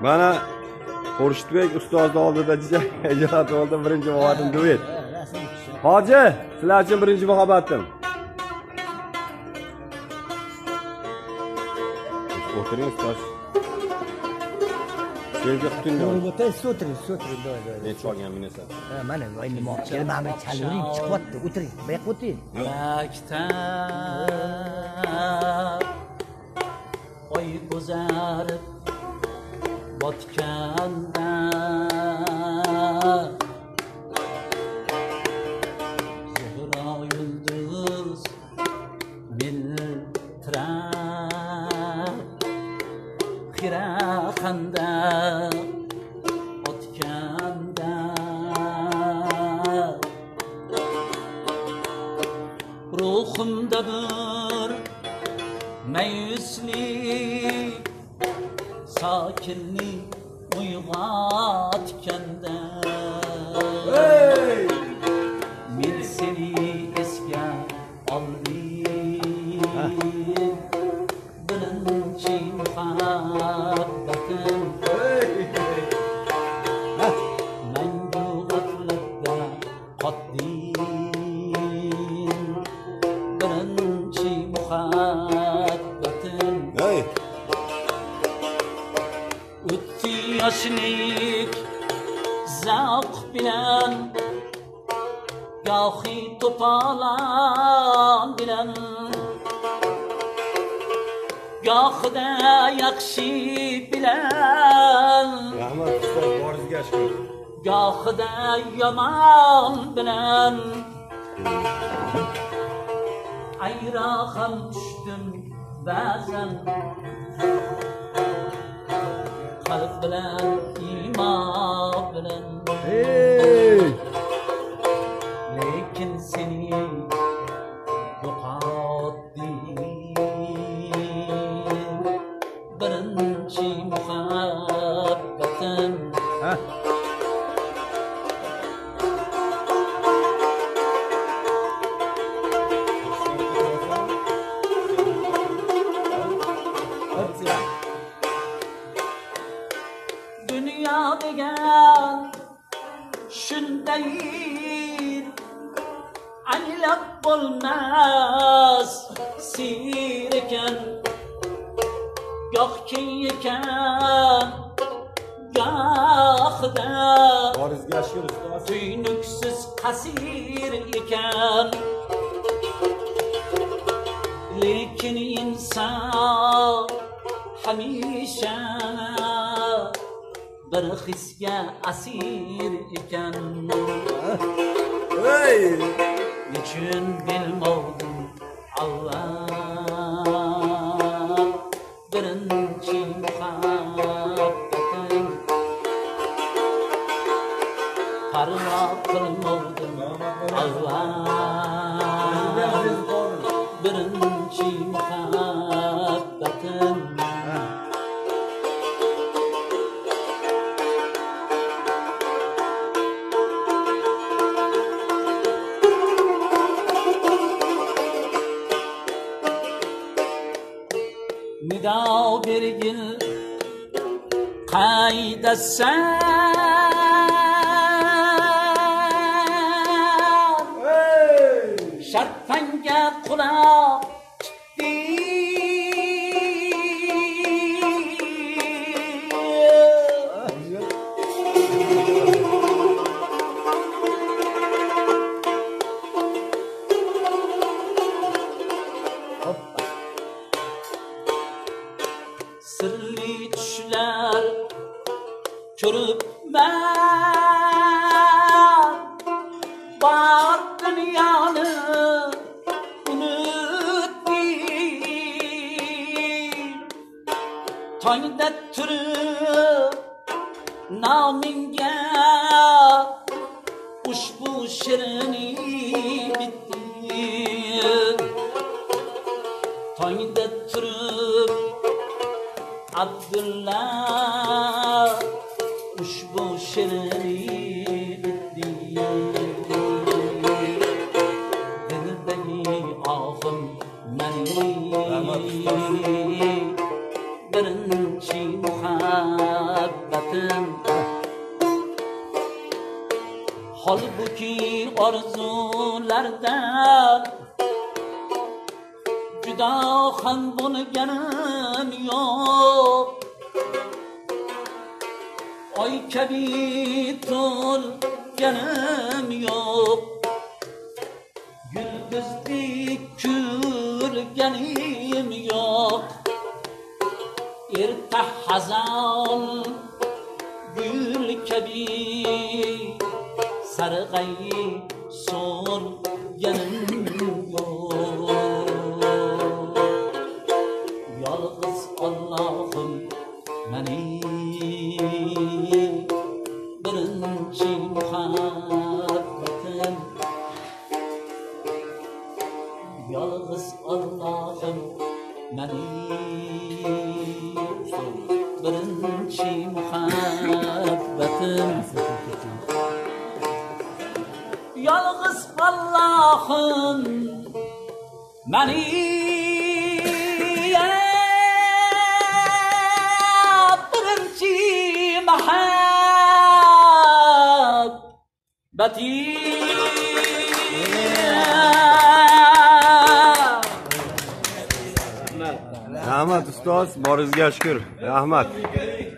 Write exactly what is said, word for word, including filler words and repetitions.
Mana Xurshidbek ustozni oldida ijod oldi birinchi muhabbatim duet. Hoji, sizlar uchun birinchi muhabbatim. O'tiring ustoz. Senga qutingda. O'tir, o'tiring, o'tiring, doy, doy. Nechta olgan minasan? Ha, mana endi mo'qil mana chaluring, chiqyapti. O'tiring, bu yoqqa o'tiring. Maktab oy bo'zarib botganda Zuhra yulduz miltirab xiraqanda otganda ruhimda bir mayuslik sakinlik uyg'otganda men seni esga oldim birinchi muhabbatim mangu g'aflatda qotdim birinchi muhabbatim o'tdi yoshlik zavq bilan gohi to'polon bilan gohida yaxshi bilan Rahmat ustoz, boringizga shukur. gohida yomon bilan ayro ham tushdim ba'zan qalb bilan iymon bilan Hey! lekin seni yo'qotdim birinchi muhabbatim Ha? Dünya degan shunday anglab bo'lmas sir ekan goh keng ekan gohida Boringizga shukur ustoz. tuynuksiz qasir ekan lekin inson hamisha bir hisga asir ekan Hey! nechun bilmovdim Allah birinchi muhabbatim parvo qilmovdim Allah birinchi muhabbatim nido bergin qaydasan sharpanga quloq sirli tushlar ko'ribman bor dunyoni unutdim tongda turib nomingga ushbu shirini bitdim tongda turib Abdulla ushbu shirini dildagi ohim mening birinchi muhabbat Halbuki orzularda juda ham bo'lganim yo'q. Oy kabi to'lganim yo'q. Yulduzdek kulganim yo'q. Erta hazon gül kabi sarg'ay so'rganim yo'q. Yolg'iz Allohim meni birinchi muhabbatim. Yolg'iz Allohim meni birinchi muhabbatim. Yolg'iz Allohim meni birinchi muhabbatim. Rahmat ustoz, boringizga shukr. Rahmat.